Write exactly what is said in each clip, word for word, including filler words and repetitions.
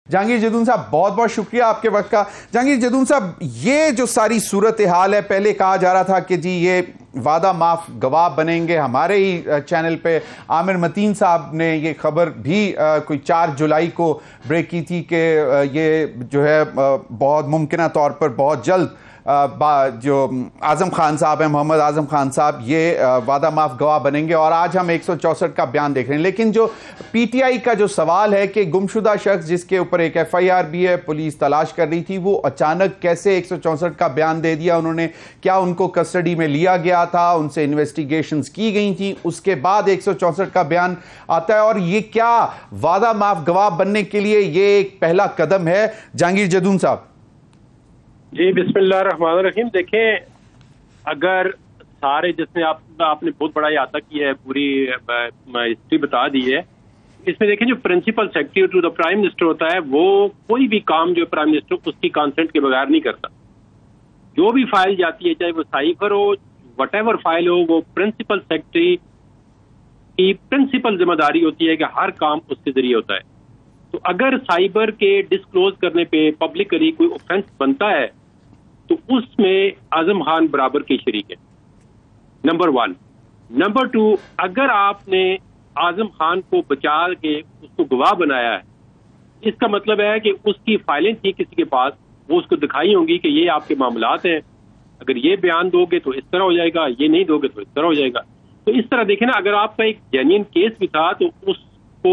जहांगीर जदून साहब, बहुत बहुत शुक्रिया आपके वक्त का। जहांगीर जदून साहब, ये जो सारी सूरत हाल है, पहले कहा जा रहा था कि जी ये वादा माफ गवाह बनेंगे। हमारे ही चैनल पे आमिर मतीन साहब ने ये खबर भी आ, कोई चार जुलाई को ब्रेक की थी कि ये जो है आ, बहुत मुमकिन तौर पर बहुत जल्द जो आजम खान साहब हैं, मोहम्मद आजम खान साहब, ये वादा माफ गवाह बनेंगे। और आज हम एक सौ चौसठ का बयान देख रहे हैं। लेकिन जो पीटीआई का जो सवाल है कि गुमशुदा शख्स जिसके ऊपर एक एफआईआर भी है, पुलिस तलाश कर रही थी, वो अचानक कैसे एक सौ चौसठ का बयान दे दिया उन्होंने? क्या उनको कस्टडी में लिया गया था, उनसे इन्वेस्टिगेशंस की गई थी, उसके बाद एक सौ चौसठ का बयान आता है? और ये क्या वादा माफ गवाह बनने के लिए ये एक पहला कदम है? जहांगीर जदून साहब जी, बिस्मिल्लाह रहमान रहीम। देखें, अगर सारे जिसने आप आपने बहुत बड़ा अहाता किया है, पूरी हिस्ट्री बता दी है, इसमें देखें जो principal secretary to the prime minister होता है, वो कोई भी काम जो प्राइम मिनिस्टर उसकी कंसेंट के बगैर नहीं करता। जो भी फाइल जाती है, चाहे वो साइफर हो, वट एवर फाइल हो, वो प्रिंसिपल सेक्रेटरी की प्रिंसिपल जिम्मेदारी होती है कि हर काम उसके जरिए होता है। तो अगर साइबर के डिस्क्लोज करने पे पब्लिकली कोई ऑफेंस बनता है तो उसमें आजम खान बराबर के शरीक है, नंबर वन। नंबर टू, अगर आपने आजम खान को बचा के उसको गवाह बनाया है, इसका मतलब है कि उसकी फाइलें थी किसी के पास, वो उसको दिखाई होंगी कि ये आपके मामलात हैं, अगर ये बयान दोगे तो इस तरह हो जाएगा, ये नहीं दोगे तो इस तरह हो जाएगा। तो इस तरह देखें ना, अगर आपका एक जेन्युइन केस भी था तो उसको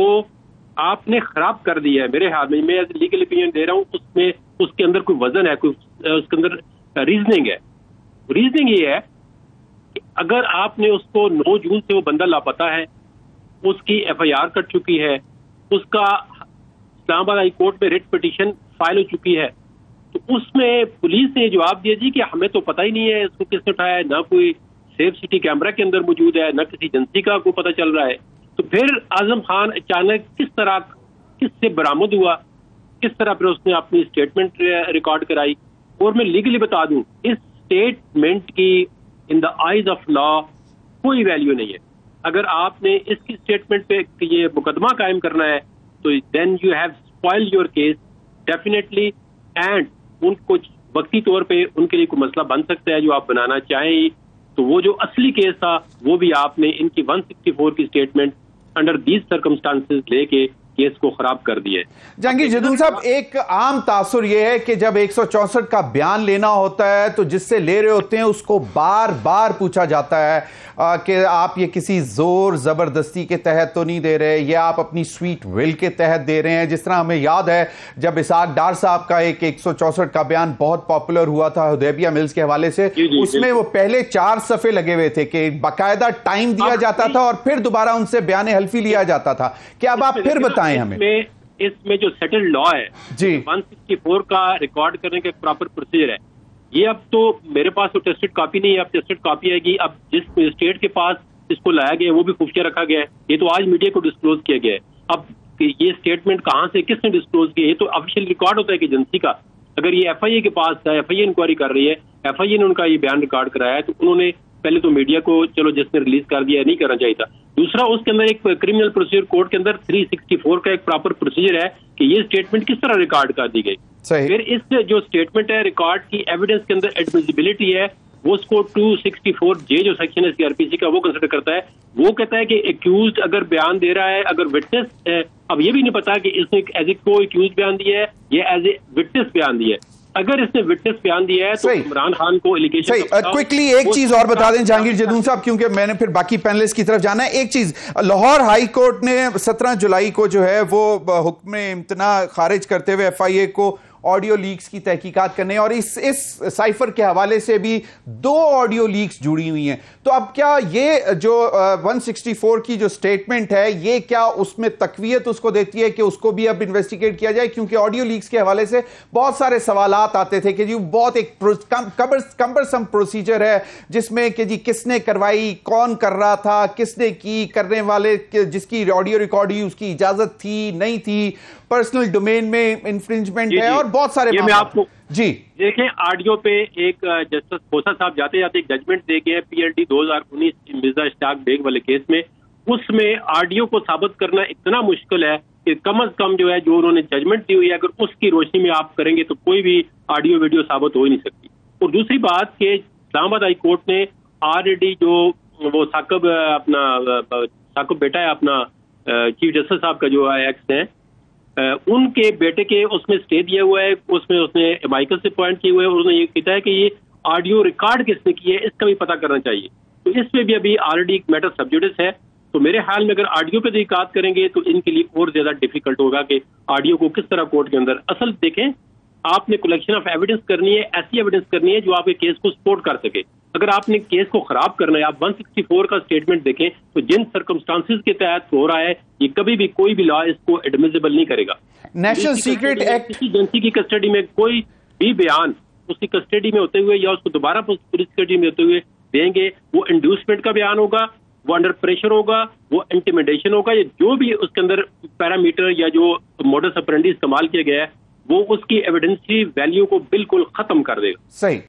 आपने खराब कर दिया है। मेरे हाथ में, मैं लीगल ओपिनियन दे रहा हूँ, उसमें उसके अंदर कोई वजन है, कोई उसके अंदर रीजनिंग है। रीजनिंग ये है कि अगर आपने उसको नौ जून से वो बंदा लापता है, उसकी एफआईआर कट चुकी है, उसका इस्लामाबाद हाई कोर्ट में रिट पिटीशन फाइल हो चुकी है, तो उसमें पुलिस ने जवाब दिया जी कि हमें तो पता ही नहीं है इसको किसने उठाया है, ना कोई सेफ सिटी कैमरा के अंदर मौजूद है, ना किसी एजेंसी का को पता चल रहा है। तो फिर आजम खान अचानक किस तरह किससे बरामद हुआ, किस तरह फिर उसने अपनी स्टेटमेंट रिकॉर्ड कराई? और मैं लीगली बता दूं, इस स्टेटमेंट की in the eyes of law कोई वैल्यू नहीं है। अगर आपने इसकी स्टेटमेंट पे ये मुकदमा कायम करना है तो then you have spoiled your case definitely, and उन कुछ वक्ती तौर पे उनके लिए कोई मसला बन सकता है जो आप बनाना चाहें। तो वो जो असली केस था वो भी आपने इनकी एक सौ चौंसठ की स्टेटमेंट अंडर दीज सर्कमस्टांसेस लेके केस को खराब कर दिया है। जहांगीर जदून साहब, एक आम तासुर यह है कि जब एक सौ चौसठ का बयान लेना होता है तो जिससे ले रहे होते हैं उसको बार बार पूछा जाता है आ, कि आप ये किसी जोर जबरदस्ती के तहत तो नहीं दे रहे, ये आप अपनी स्वीट विल के तहत दे रहे हैं। जिस तरह हमें याद है जब इसाक डार साहब का एक एक सौ चौसठ का बयान बहुत पॉपुलर हुआ था हुदैबिया मिल्स के हवाले से, उसमें वो पहले चार सफे लगे हुए थे कि बाकायदा टाइम दिया जाता था और फिर दोबारा उनसे बयान हल्फी लिया जाता था। क्या अब आप फिर बताएं हमें? इसमें, इसमें जो सेटल्ड लॉ है जी, एक सौ चौंसठ का रिकॉर्ड करने का एक प्रॉपर प्रोसीजर है। ये अब तो मेरे पास तो टेस्टेड कॉपी नहीं है, अब टेस्टेड कॉपी आएगी। अब जिस स्टेट के पास इसको लाया गया है वो भी खुफिया रखा गया है, ये तो आज मीडिया को डिस्क्लोज किया गया है। अब ये स्टेटमेंट कहाँ से किसने डिस्क्लोज किया, ये तो ऑफिशियल रिकॉर्ड होता है कि एजेंसी का। अगर ये एफआईए के पास है, एफआईए इंक्वायरी कर रही है, एफआईए ने उनका ये बयान रिकॉर्ड कराया है, तो उन्होंने पहले तो मीडिया को, चलो जिसने रिलीज कर दिया नहीं करना चाहिए था। दूसरा, उसके अंदर एक क्रिमिनल प्रोसीजर कोड के अंदर तीन सौ चौंसठ का एक प्रॉपर प्रोसीजर है कि ये स्टेटमेंट किस तरह रिकॉर्ड कर दी गई। फिर इस जो स्टेटमेंट है रिकॉर्ड की एविडेंस के अंदर एडमिसिबिलिटी है, वो उसको दो सौ चौंसठ जे जो सेक्शन है सीआरपीसी का वो कंसिडर करता है। वो कहता है कि एक्यूज्ड अगर बयान दे रहा है, अगर विटनेस है, अब ये भी नहीं पता कि इसने एज ए को एक्यूज बयान दिया है या एज ए विटनेस बयान दिया है। अगर इसने विटनेस बयान दिया है तो इमरान खान को एलिगेशन। क्विकली एक चीज और बता दें जहांगीर जदून साहब, क्योंकि मैंने फिर बाकी पैनलिस्ट की तरफ जाना है। एक चीज, लाहौर हाई कोर्ट ने सत्रह जुलाई को जो है वो हुक्म इम्तना खारिज करते हुए एफआईए को ऑडियो लीक्स की तहकीकात करने, और इस इस साइफर के हवाले से भी दो ऑडियो लीक्स जुड़ी हुई हैं। तो अब क्या ये जो एक सौ चौंसठ की जो स्टेटमेंट है, ये क्या उसमें तकवीयत उसको देती है कि उसको भी अब इन्वेस्टिगेट किया जाए? क्योंकि ऑडियो लीक्स के हवाले से बहुत सारे सवालात आते थे कि जी बहुत एक कम्बरसम प्रोसीजर है जिसमें कि जी किसने करवाई, कौन कर रहा था, किसने की, करने वाले जिसकी ऑडियो रिकॉर्ड हुई उसकी इजाजत थी नहीं थी, पर्सनल डोमेन में इंफ्रिंजमेंट है और बहुत सारे। ये मैं आपको जी देखें, ऑडियो पे एक जस्टिस खोसा साहब जाते जाते एक जजमेंट दे गए पीएलडी दो हज़ार उन्नीस मिर्जा इश्ताक बेग वाले केस में। उसमें ऑडियो को साबित करना इतना मुश्किल है कि कम अज कम जो है जो उन्होंने जजमेंट दी हुई है अगर उसकी रोशनी में आप करेंगे तो कोई भी ऑडियो वीडियो साबित हो ही नहीं सकती। और दूसरी बात कि इस्लामाबाद हाई कोर्ट ने ऑलरेडी जो वो साकब अपना साकब बेटा है अपना चीफ जस्टिस साहब का जो एक्स है उनके बेटे के उसमें स्टे दिया हुआ है, उसमें उसने माइकल से पॉइंट किए हुए है और उसने ये कहता है कि ये ऑडियो रिकॉर्ड किसने की है इसका भी पता करना चाहिए। तो इसमें भी अभी ऑलरेडी एक मैटर सब्जुडिस है। तो मेरे ख्याल में अगर ऑडियो पे तहकीकात करेंगे तो इनके लिए और ज्यादा डिफिकल्ट होगा कि ऑडियो को किस तरह कोर्ट के अंदर असल देखें। आपने कलेक्शन ऑफ एविडेंस करनी है, ऐसी एविडेंस करनी है जो आपके केस को सपोर्ट कर सके। अगर आपने केस को खराब करना है, आप एक सौ चौंसठ का स्टेटमेंट देखें तो जिन सर्कमस्टांसेस के तहत हो रहा है ये कभी भी कोई भी लॉ इसको एडमिसिबल नहीं करेगा। नेशनल सीक्रेट एक्ट किसी एजेंसी की कस्टडी में कोई भी बयान उसकी कस्टडी में होते हुए या उसको दोबारा पुलिस कस्टडी में होते हुए देंगे, वो इंड्यूसमेंट का बयान होगा, वो अंडर प्रेशर होगा, वो इंटिमिडेशन होगा, या जो भी उसके अंदर पैरामीटर या जो मोडस ऑपरेंडी इस्तेमाल किया गया है वो उसकी एविडेंसी वैल्यू को बिल्कुल खत्म कर देगा। सही।